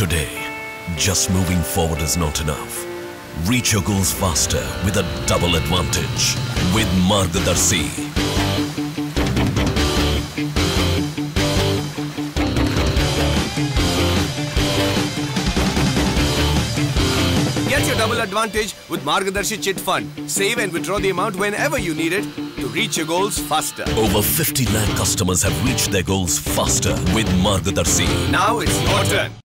Today, just moving forward is not enough. Reach your goals faster with a double advantage with Margadarsi. Get your double advantage with Margadarsi Chit Fund. Save and withdraw the amount whenever you need it to reach your goals faster. Over 50 lakh customers have reached their goals faster with Margadarsi. Now it's your turn.